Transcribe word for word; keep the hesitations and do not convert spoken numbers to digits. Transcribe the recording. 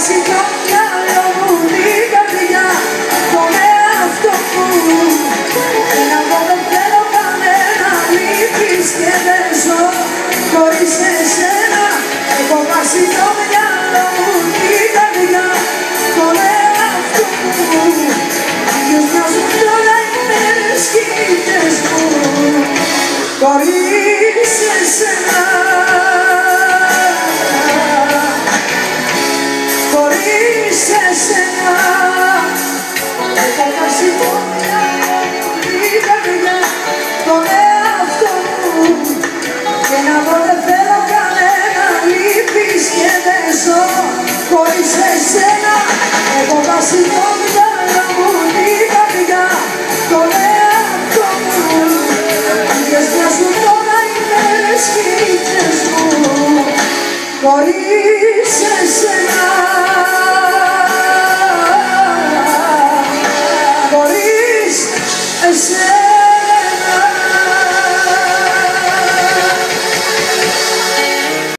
χάσει το μυαλό μου, την καρδιά, τον εαυτό μου. Ένα από δεν θέλω κανένα, λείπεις και δεν ζω χωρίς εσένα. Έχω χάσει το μυαλό μου, την καρδιά, τον εαυτό μου. Ποιος μοιάζουν τώρα οι μέρες και οι νύχτες μου χωρίς εσένα. Χωρίς εσένα έχω χάσει το μυαλό μου, την καρδιά, τον εαυτό μου. Και να δω δεν θέλω κανένα, λείπεις και δεν ζω χωρίς εσένα. Έχω χάσει το μυαλό μου, την καρδιά, τον εαυτό μου. Ποιες μοιάζουν τώρα οι μέρες και οι νύχτες μου χωρίς εσένα. Χωρίς εσένα.